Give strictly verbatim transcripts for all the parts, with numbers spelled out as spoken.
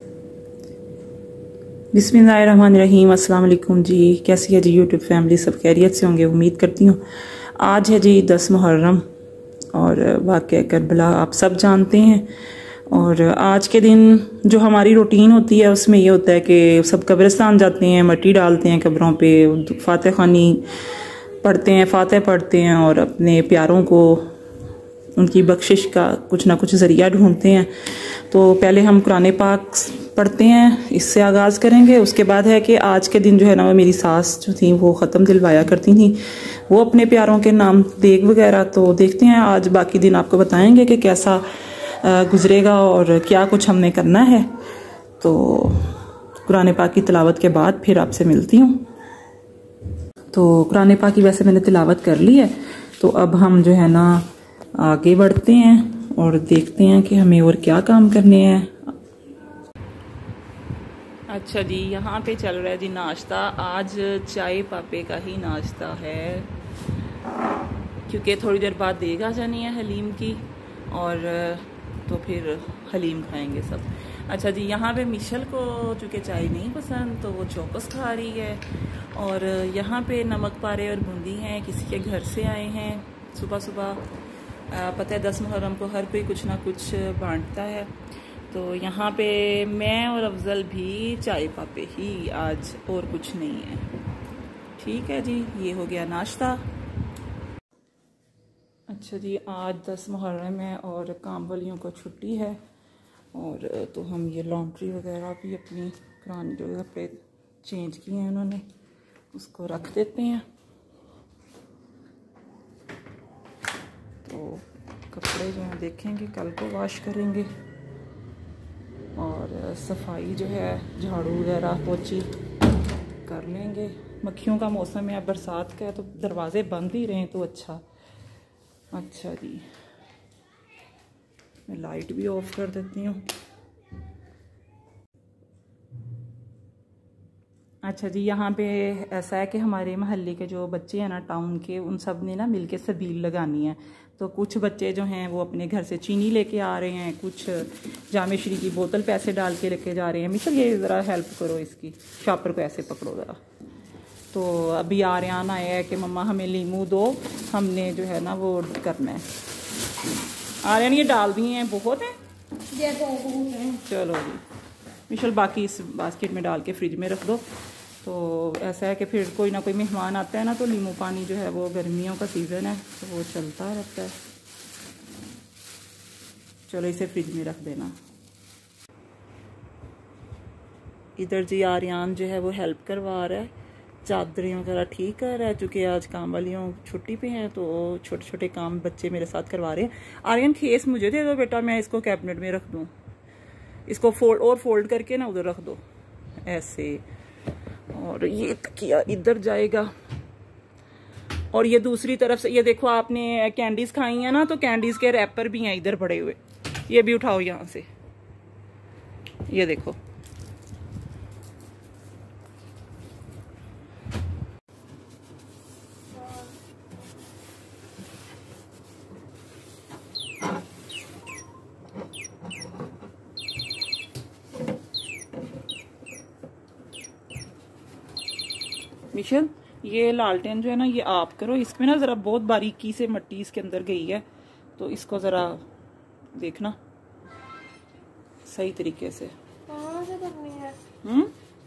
बिस्मिल्लाहिर्रहमानिर्रहीम। अस्सलाम वालेकुम जी, कैसी है जी यूट्यूब फैमिली? सब खैरियत से होंगे, उम्मीद करती हूँ। आज है जी दस मुहर्रम और वाक़या करबला आप सब जानते हैं। और आज के दिन जो हमारी रूटीन होती है उसमें ये होता है कि सब कब्रिस्तान जाते हैं, मट्टी डालते हैं कब्रों पे, फातिह खानी पढ़ते हैं, फातिह पढ़ते हैं और अपने प्यारों को उनकी बख्शिश का कुछ ना कुछ ज़रिया ढूंढते हैं। तो पहले हम कुरान पाक पढ़ते हैं, इससे आगाज़ करेंगे। उसके बाद है कि आज के दिन जो है ना वो मेरी सास जो थी वो ख़त्म दिलवाया करती थी वो अपने प्यारों के नाम देग वगैरह। तो देखते हैं आज बाकी दिन आपको बताएंगे कि कैसा गुजरेगा और क्या कुछ हमने करना है। तो कुरान पाक की तिलावत के बाद फिर आपसे मिलती हूँ। तो कुरान पाक की वैसे मैंने तिलावत कर ली है, तो अब हम जो है ना आगे बढ़ते हैं और देखते हैं कि हमें और क्या काम करने हैं। अच्छा जी, यहाँ पे चल रहा है जी नाश्ता। आज चाय पापे का ही नाश्ता है क्योंकि थोड़ी देर बाद देगा जानी है हलीम की, और तो फिर हलीम खाएंगे सब। अच्छा जी, यहाँ पे मिशल को चूँकि चाय नहीं पसंद तो वो चौकस खा रही है। और यहाँ पे नमक पारे और बूंदी हैं, किसी के घर से आए हैं सुबह सुबह। पता है दस मुहर्रम को हर कोई कुछ ना कुछ बांटता है। तो यहाँ पे मैं और अफजल भी चाय पापे ही आज, और कुछ नहीं है। ठीक है जी, ये हो गया नाश्ता। अच्छा जी, आज दस मुहर्रम है और काम वालियों को छुट्टी है, और तो हम ये लॉन्ड्री वगैरह भी अपनी पुरानी जो कपड़े चेंज किए हैं उन्होंने उसको रख देते हैं। तो कपड़े जो हैं देखेंगे कल को वॉश करेंगे, और सफाई जो है झाड़ू वगैरह पोछी कर लेंगे। मक्खियों का मौसम है, बरसात का है, तो दरवाजे बंद ही रहें तो अच्छा। अच्छा जी, मैं लाइट भी ऑफ कर देती हूँ। अच्छा जी, यहाँ पे ऐसा है कि हमारे मोहल्ले के जो बच्चे हैं ना टाउन के, उन सब ने ना मिलके सबील लगानी है। तो कुछ बच्चे जो हैं वो अपने घर से चीनी लेके आ रहे हैं, कुछ जामे श्री की बोतल पैसे डाल के लेके जा रहे हैं। मिसल ये ज़रा हेल्प करो, इसकी शॉपर को ऐसे पकड़ो ज़रा। तो अभी आर्यन आया है कि मम्मा हमें लीमू दो, हमने जो है ना वो करना है। आर्यन ये डाल दिए हैं, बहुत हैं चलो जी। मिशल बाकी इस बास्केट में डाल के फ्रिज में रख दो। तो ऐसा है कि फिर कोई ना कोई मेहमान आता है ना, तो नींबू पानी जो है वो गर्मियों का सीज़न है तो वो चलता रहता है। चलो इसे फ्रिज में रख देना। इधर जी आर्यन जो है वो हेल्प करवा रहा है, चादरें वगैरह ठीक कर रहा है। चूँकि आज काम वालियों छुट्टी पे हैं तो छोटे छोटे काम बच्चे मेरे साथ करवा रहे हैं। आर्यन खेस मुझे दे दो बेटा, मैं इसको कैबिनेट में रख दूँ। इसको फोल्ड और फोल्ड करके ना उधर रख दो ऐसे। और ये तकिया इधर जाएगा, और ये दूसरी तरफ से ये देखो, आपने कैंडीज खाई है ना, तो कैंडीज के रैपर भी हैं इधर पड़े हुए, ये भी उठाओ यहाँ से। ये देखो, मिशल ये लालटेन जो है ना ये आप करो, इसमें ना ज़रा बहुत बारीकी से मिट्टी इसके अंदर गई है, तो इसको ज़रा देखना सही तरीके से। कहाँ से करनी है? हम्म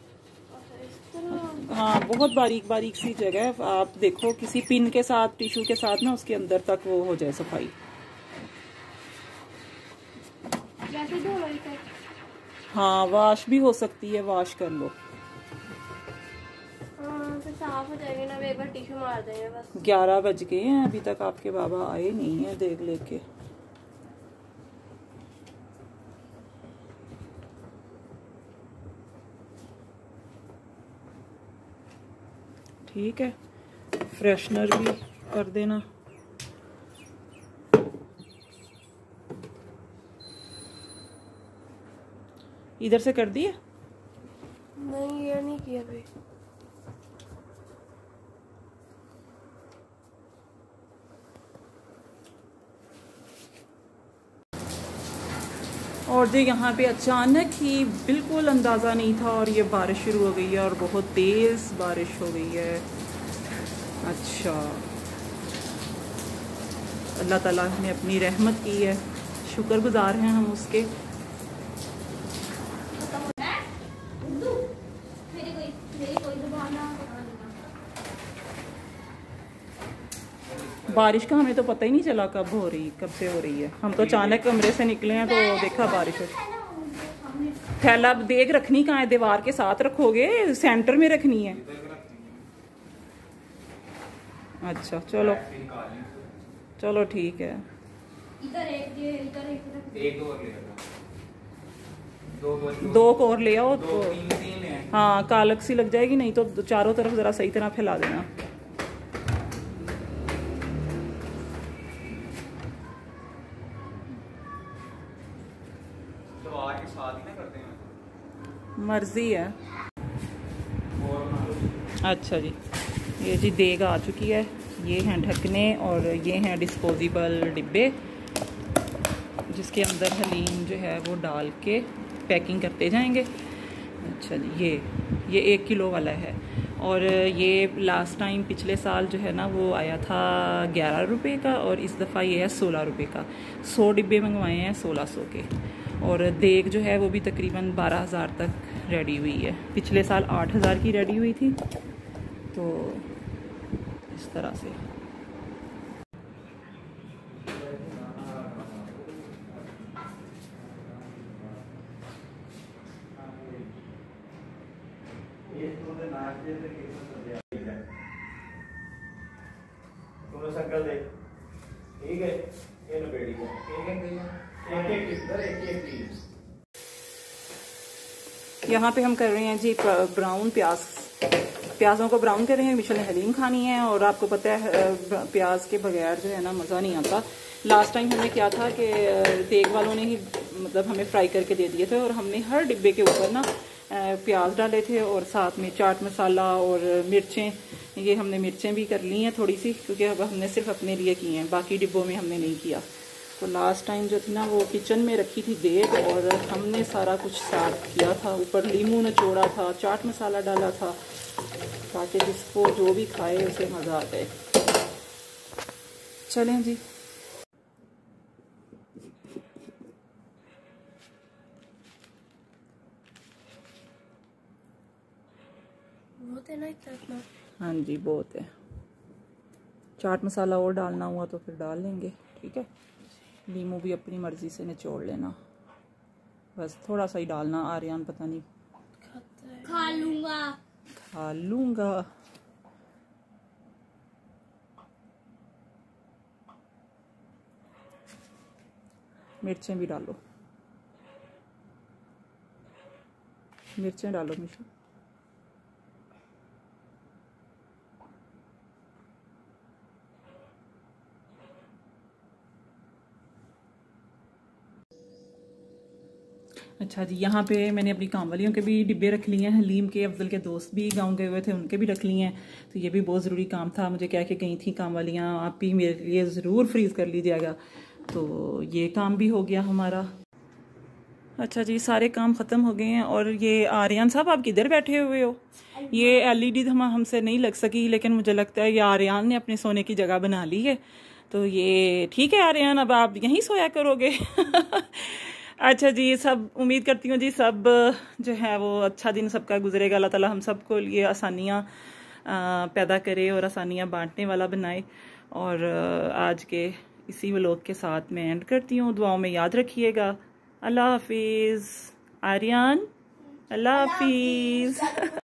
हाँ, बहुत बारीक बारीक सी जगह है। आप देखो किसी पिन के साथ, टिश्यू के साथ ना उसके अंदर तक वो हो जाए सफाई। हाँ, वाश भी हो सकती है, वाश कर लो। साफ हो जाएगी ना, एक बार टिश्यू मार देंगे बस। ग्यारह बज गए हैं, अभी तक आपके बाबा आए नहीं है देख लेके। ठीक है, फ्रेशनर भी कर देना। इधर से कर दिए? नहीं, ये नहीं किया भाई। और जो यहाँ पे अचानक ही बिल्कुल अंदाज़ा नहीं था और ये बारिश शुरू हो गई है और बहुत तेज़ बारिश हो गई है। अच्छा, अल्लाह ताला ने अपनी रहमत की है, शुक्रगुजार हैं हम उसके। बारिश का हमें तो पता ही नहीं चला कब हो रही कब से हो रही है। हम तो अचानक कमरे से निकले हैं तो देखा बारिश हो। थैला देख रखनी कहाँ है? दीवार के साथ रखोगे, सेंटर में रखनी है। अच्छा चलो चलो ठीक है। दो को और ले आओ तो हाँ, कालक सी लग जाएगी, नहीं तो चारों तरफ जरा सही तरह फैला देना। मर्जी है। अच्छा जी, ये जी देग आ चुकी है। ये हैं ढकने और ये हैं डिस्पोजेबल डिब्बे जिसके अंदर हलीम जो है वो डाल के पैकिंग करते जाएंगे। अच्छा जी, ये ये एक किलो वाला है और ये लास्ट टाइम पिछले साल जो है ना वो आया था ग्यारह रुपये का और इस दफ़ा ये है सोलह रुपये का। सौ डिब्बे मंगवाए हैं सोलह सौ के। और देग जो है वो भी तकरीबन बारह हज़ार तक रेडी हुई है। पिछले साल आठ हज़ार की रेडी हुई थी। तो इस तरह से ठीक है, ये लपेटी है, एक एक एक एक इधर एक एक पीस। यहाँ पे हम कर रहे हैं जी ब्राउन प्याज। प्याज़ों को ब्राउन कर रहे हैं। मिशेल ने हलीम खानी है और आपको पता है प्याज के बगैर जो है ना मज़ा नहीं आता। लास्ट टाइम हमने क्या था कि देग वालों ने ही मतलब हमें फ्राई करके दे दिए थे और हमने हर डिब्बे के ऊपर ना प्याज डाले थे और साथ में चाट मसाला और मिर्चें। ये हमने मिर्चें भी कर ली हैं थोड़ी सी, क्योंकि अब हमने सिर्फ अपने लिए की हैं, बाकी डिब्बों में हमने नहीं किया। तो लास्ट टाइम जो थी ना वो किचन में रखी थी देग और हमने सारा कुछ साफ किया था, ऊपर लीमू निचोड़ा था, चाट मसाला डाला था, ताकि जिसको जो भी खाए उसे मज़ा आ जाए। चलें जी, बहुत है ना इतना। हाँ जी बहुत है। चाट मसाला और डालना हुआ तो फिर डाल लेंगे, ठीक है। लीमू भी अपनी मर्जी से निचोड़ लेना, बस थोड़ा सा ही डालना। आर्यन पता नहीं खा लूंगा खा लूंगा। मिर्चें भी डालो, मिर्चें डालो मिशा। अच्छा जी, यहाँ पे मैंने अपनी काम वालियों के भी डिब्बे रख लिए हैं। हलीम के अफजल के दोस्त भी गांव गए हुए थे, उनके भी रख लिए हैं। तो ये भी बहुत ज़रूरी काम था। मुझे कह के गई थी काम वालियाँ, आप भी मेरे लिए ज़रूर फ्रीज़ कर लीजिएगा। तो ये काम भी हो गया हमारा। अच्छा जी, सारे काम ख़त्म हो गए हैं। और ये आर्यन साहब आप किधर बैठे हुए हो? ये एलईडी हम हमसे नहीं लग सकी, लेकिन मुझे लगता है ये आर्यन ने अपने सोने की जगह बना ली है। तो ये ठीक है आर्यन, अब आप यहीं सोया करोगे। अच्छा जी, सब उम्मीद करती हूँ जी सब जो है वो अच्छा दिन सबका गुजरेगा। अल्लाह ताला हम सबको लिए आसानियाँ पैदा करे और आसानियाँ बांटने वाला बनाए। और आज के इसी व्लॉग के साथ मैं एंड करती हूँ। दुआओं में याद रखिएगा। अल्लाह हाफिज़। आर्यन, अल्लाह हाफिज़।